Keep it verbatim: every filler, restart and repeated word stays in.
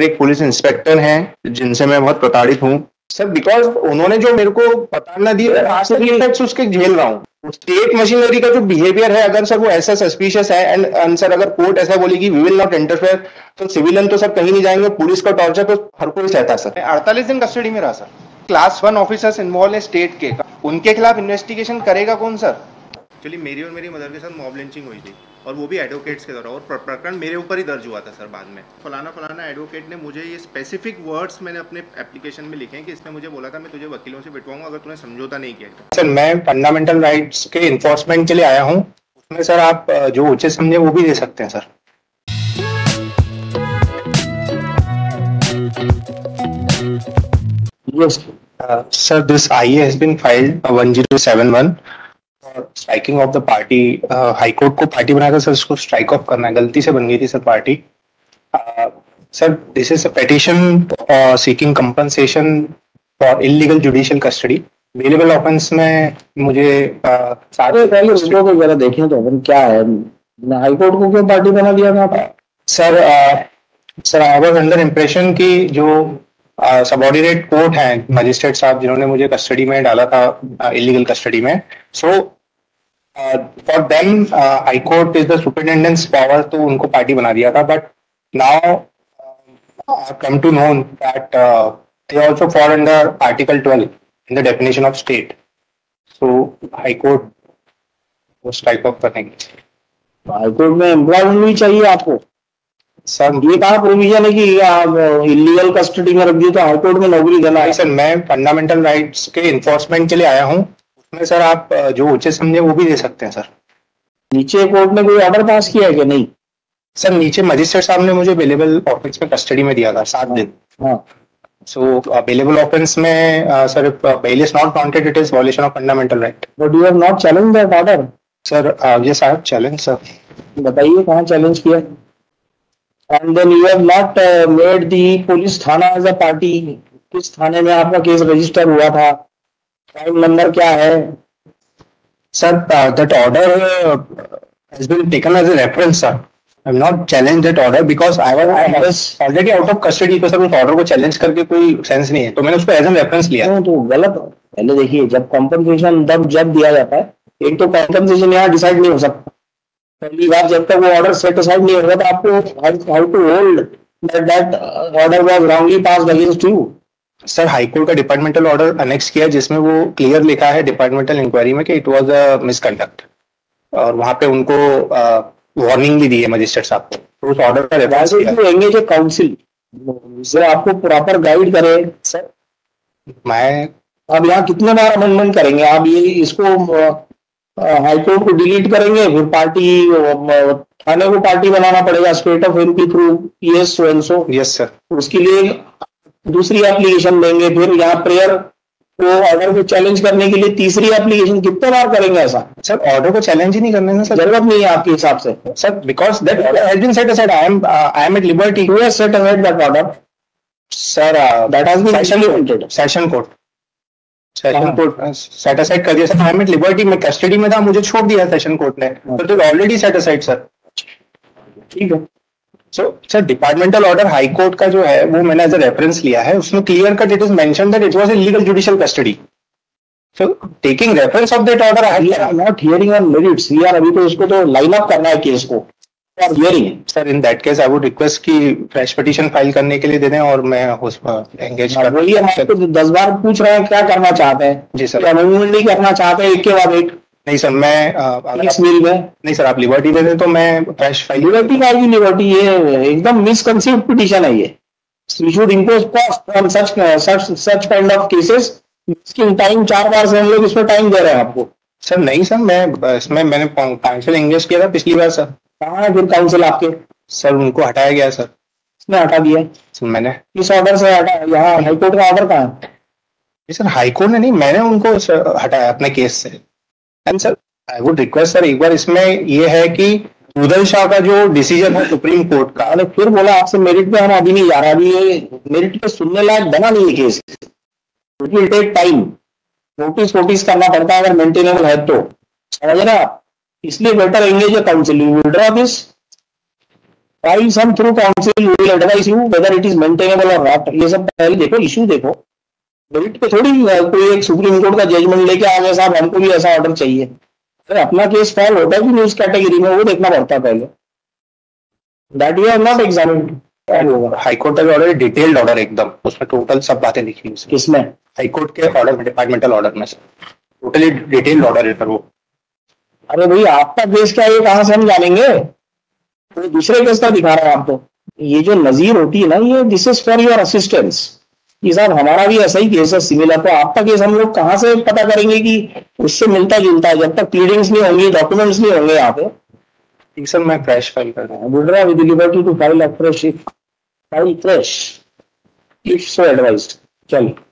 Sir एक police inspector हैं जिनसे मैं बहुत प्रताड़ित हूँ सर, बिकॉज उन्होंने जो मेरे को प्रताड़ना दी है आज तक इनफैक्ट उसके झेल रहा हूँ। स्टेट मशीनरी का जो बिहेवियर है, अगर सर वो ऐसा सस्पिशियस है एंड सर अगर कोर्ट ऐसा बोलेगी वी विल नॉट इंटरफेयर, तो सिविलियन तो सर कहीं नहीं जाएंगे, पुलिस का टॉर्चर तो हर कोई सहता सर। अड़तालीस दिन कस्टडी में रहा sir. Class one officers involve है स्टेट के, उनके खिलाफ इन्वेस्टिगेशन करेगा कौन सर? एक्चुअली मेरी और मेरी मदर के साथ मॉब लिंचिंग हुई थी और वो भी एडवोकेट्स के द्वारा, और प्रकरण मेरे ऊपर ही दर्ज हुआ था सर। बाद में फलाना फलाना एडवोकेट ने मुझे ये स्पेसिफिक वर्ड्स मैंने अपने एप्लीकेशन में लिखे हैं कि इसने मुझे बोला था मैं तुझे वकीलों से बिठवाऊंगा अगर तूने समझौता नहीं किया तो। सर मैं फंडामेंटल राइट्स के इन्फोर्समेंट के लिए आया हूँ, उसमें सर आप जो उचित समझे वो भी दे सकते हैं sir. Yes, uh, sir, this I A has been filed uh, one zero seven one for striking of the party. Uh, High Court को पार्टी बनाकर सर इसको स्ट्राइक ऑफ करना है, गलती से बन गई थी sir party. Sir this is a petition seeking compensation for illegal judicial custody. Available offence में मुझे uh, सारे पहले उसको को जरा देखें तो अपन क्या है, हाई कोर्ट को क्यों पार्टी बना दिया था सर? Sir I was under impression की जो सबऑर्डिनेट कोर्ट है मजिस्ट्रेट साहब जिन्होंने मुझे कस्टडी में डाला था इलीगल कस्टडी में, so for them high court is the superintendence power, तो उनको पार्टी बना दिया था। But now I come to know that they also fall under article twelve in the definition of state, so high court वो strike off करेंगे। High court में employment भी चाहिए आपको सर? ये कहा प्रोविजन है कि आप इलीगल कस्टडी में रख दिए तो हाईकोर्ट में नौकरी देना है? सर मैं फंडामेंटल राइट्स के इन्फोर्समेंट के लिए आया हूँ, उसमें सर आप जो उचित समझे वो भी दे सकते हैं सर। नीचे कोर्ट ने कोई ऑर्डर पास किया है कि नहीं? सर नीचे मजिस्ट्रेट साहब ने मुझे अवेलेबल ऑफेंस में कस्टडी में दिया था सात दिन। हाँ, सो अवेलेबल ऑफेंस में sir bail is not wanted, it is violation of fundamental right. But you have not challenge that order? Sir yes I have challenge sir. बताइए कहाँ चैलेंज किया? And then you have not uh, made the police थाना as a party. किस थाने में आपका case register हुआ था? File number क्या है? Sir, uh, that order uh, has been taken as a reference, sir. I have not challenged that order because I was, I was already out of custody. तो sir उस order को challenge करके कोई sense नहीं है, तो मैंने उसको एज एन रेफरेंस लिया। तो गलत। पहले देखिए, जब कॉम्पनसेशन जब जब दिया जाता है, एक तो कॉम्पनसेशन यहाँ डिसाइड नहीं हो सकता। पहली बार जब तक वो ऑर्डर सेट असाइड नहीं होगा तो आपको how to hold that that order was wrongly passed against you. Sir high court का डिपार्टमेंटल ऑर्डर अनेक्स किया जिसमें वो क्लियर लिखा है डिपार्टमेंटल इंक्वायरी में कि इट वाज अ मिसकंडक्ट, और वहां पे उनको वार्निंग भी दी है मजिस्ट्रेट साहब को, तो उस ऑर्डर का रेफरेंस किया। एंगेज ए काउंसिल सर आपको प्रॉपर गाइड करे। सर मैं अब यहाँ कितने बार अमेंडमेंट करेंगे आप? ये इसको हाई कोर्ट को डिलीट करेंगे, फिर पार्टी थाने को पार्टी बनाना पड़ेगा, state of MP through yes so and so. Yes sir. उसके लिए दूसरी एप्लीकेशन देंगे, फिर यहाँ प्रेयर को ऑर्डर को चैलेंज करने के लिए तीसरी एप्लीकेशन। कितने बार करेंगे ऐसा? सर ऑर्डर को चैलेंज ही नहीं करने में सर जरूरत नहीं है आपके हिसाब से sir, because that order has been set aside. I am I am at liberty to set aside that order sir. That has been session session court session court set aside कर दिया sir. I am at liberty में custody में था, मुझे छोड़ दिया session court ने, तो it already set aside sir. ठीक है। So sir departmental order high court का जो है वो मैंने एज अ रेफरेंस लिया है, उसमें clear cut it is mention that it was illegal judicial custody. So taking reference of that order I am not hearing on merits यार। अभी तो इसको तो लाइन अप करना है केस को for hearing. Sir in that case I would request कि fresh petition file करने के लिए दे दें और मैं उस पर एंगेज कर। वही हम आपको दस बार पूछ रहे हैं क्या करना चाहते हैं। जी सर। अमेंडमेंट नहीं करना चाहते एक के बाद एक? नहीं सर, मैं इस मिल में नहीं सर, आप लिबर्टी दे दें तो मैं फ्रेश फाइल। लिबर्टी का भी लिबर्टी, ये एकदम मिसकंसीव्ड पिटीशन है ये। We should impose cost on such such such kind of cases. इसकी टाइम चार बार से हम लोग इसमें टाइम दे रहे हैं आपको। सर नहीं सर, मैं इसमें मैंने काउंसिल एंगेज किया था पिछली बार सर। कहाँ है फिर काउंसिल आपके? सर उनको हटाया गया सर। इसने हटा दिया सर मैंने। इस ऑर्डर से हटा? यहाँ हाईकोर्ट का ऑर्डर कहाँ है? सर हाईकोर्ट ने नहीं, मैंने उनको हटाया अपने केस से। And sir I would request sir, एक बार इसमें ये है कि रुदल शाह का जो डिसीजन है सुप्रीम कोर्ट का, अरे फिर बोला आपसे मेरिट पे हम अभी नहीं जा रहा। अभी ये मेरिट पे सुनने लायक बना नहीं है case. It will take time. Notice notice करना पड़ता है अगर मेंटेनेबल है तो, समझ रहे आप? इसलिए better engage a counsel. You will draw this file some through counsel, will advise you whether it is maintainable और नॉट। ये सब पहले देखो, इशू देखो, मेरिट पे थोड़ी कोई एक सुप्रीम कोर्ट का जजमेंट लेके आ गया साहब हमको भी ऐसा ऑर्डर चाहिए। अरे अपना केस फाइल होता है कि न्यूज कैटेगरी में, वो देखना पड़ता है पहले। That you have not examined. High court का ऑर्डर डिटेल्ड ऑर्डर एकदम, उसमें टोटल सब बातें लिखी हुई हैं। किसमें? हाईकोर्ट के ऑर्डर में, डिपार्टमेंटल ऑर्डर में टोटली डिटेल्ड ऑर्डर है सर वो। अरे भाई आपका केस क्या है, कहाँ से हम जानेंगे? तो दूसरे केस का दिखा रहा है आपको। ये जो नजीर होती है ना, ये this is for your assistance कि साहब हमारा भी ऐसा ही केस है सिमिलर, तो आपका केस हम लोग कहाँ से पता करेंगे कि उससे मिलता जुलता है? जब तक प्लीडिंग्स नहीं होंगी, डॉक्यूमेंट्स नहीं होंगे यहाँ पे। ठीक सर, मैं फ्रेश फाइल कर रहा हूँ। Withdraw with liberty to file a fresh, file fresh if so advised. चलिए।